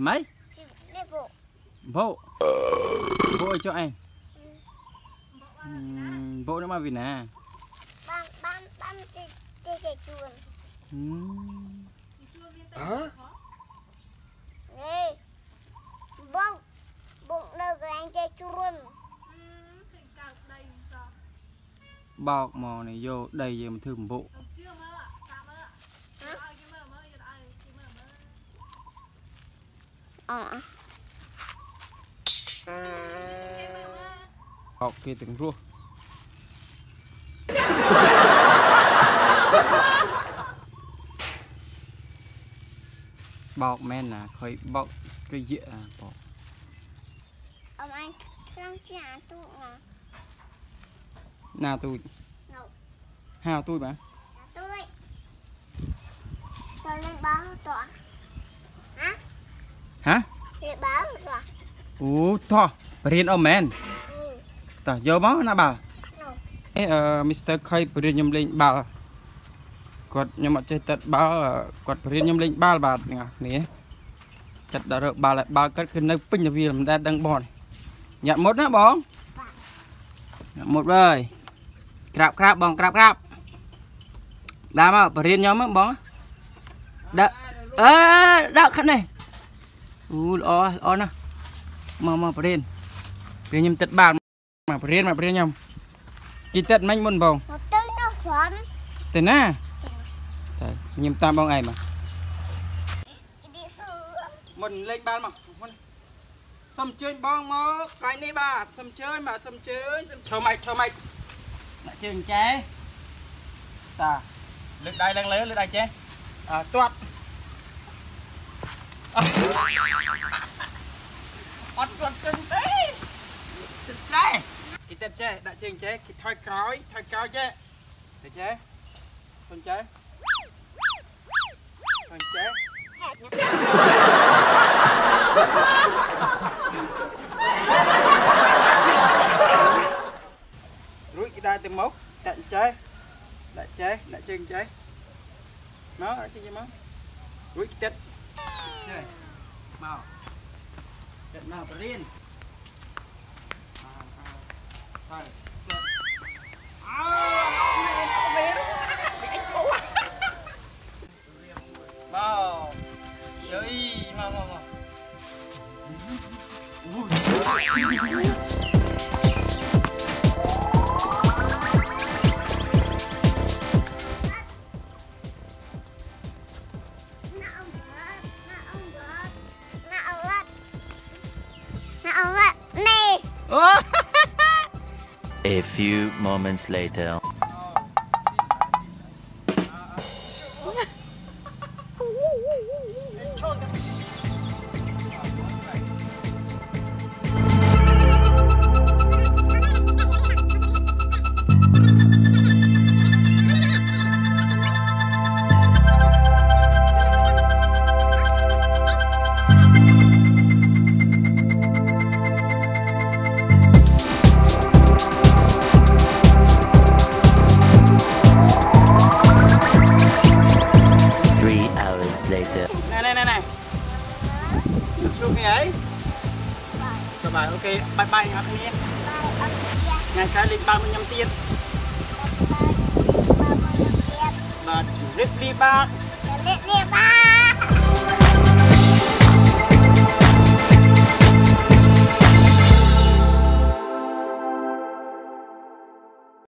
mấy bộ bộ cho anh bộ nó mà vì nè băm cái chuồn hả nè bông bụng đâu cái anh chơi chuồn bọc mò này vô đầy về một thứ một bộ học kia từng rua bọc men là khơi bọc cái dịa bọc ông anh không trả tụ à nào tôi hào tôi mà tôi lên báo tọa hả lên báo rồi thôi riêng ông men ta vô máu nó bảo Mr. Khơi riêng nhầm lên bảo quạt nhưng mà chơi tật bảo là quạt riêng nhầm lên ba bạt nè tật đã rồi bà lại ba cất cái nơi pin là vì làm ra đang bò này nhận một nữa bóng nhận một rồi crap bóng crap làm à riêng nhóm á bóng đã đã khăn này o nè mà riêng nhầm tật bà mà riêng nhầm chỉ tật mạnh muốn bóng một tên nó xoắn tên á nhầm tam bóng ai mà mình lên ban mà xâm chơi bong mơ cái này bà xâm chơi cho mày lại chơi chế ta lực đây đang lấy lực đây chế tuột ọt tuột chân tí chế cái tên chế đã chơi chế cái thôi cói chế để chế con chế rút kita từng mốc đại chơi máu đại chơi máu rút cái chơi màu trận nào riêng thôi mau chơi mau A few moments later. này xuống cái ấy các bạn ok bye bye ngạc nhiên ngày cái lịch 35 tiền và chủ rip đi ba